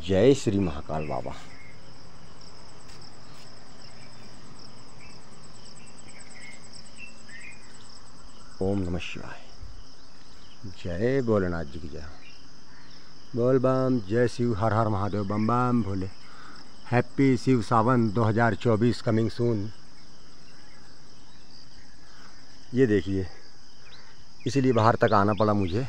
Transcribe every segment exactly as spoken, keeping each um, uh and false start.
जय श्री महाकाल बाबा। ओम नमः शिवाय। जय भोलेनाथ जी की जय। बोल बम। जय शिव। हर हर महादेव। बम बम भोले। हैप्पी शिव सावन दो हज़ार चौबीस कमिंग सून। ये देखिए, इसीलिए बाहर तक आना पड़ा मुझे।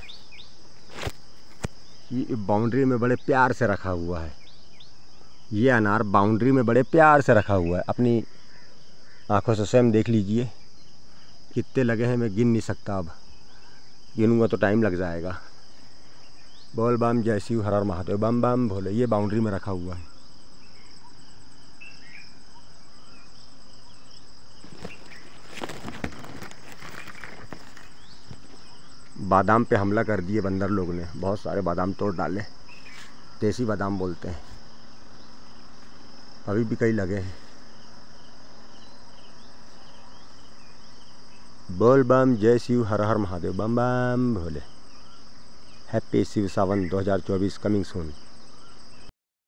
ये बाउंड्री में बड़े प्यार से रखा हुआ है। ये अनार बाउंड्री में बड़े प्यार से रखा हुआ है। अपनी आंखों से स्वयं देख लीजिए कितने लगे हैं, मैं गिन नहीं सकता। अब गिनूंगा तो टाइम लग जाएगा। बोल बम। जय शिव। हर हर महादेव। बम बम भोले। ये बाउंड्री में रखा हुआ है। बादाम पे हमला कर दिए बंदर लोग ने। बहुत सारे बादाम तोड़ डाले। देसी बादाम बोलते हैं। अभी भी कई लगे हैं। बोल बम। जय शिव। हर हर महादेव। बम बम भोले। हैप्पी शिव सावन दो हज़ार चौबीस कमिंग सून।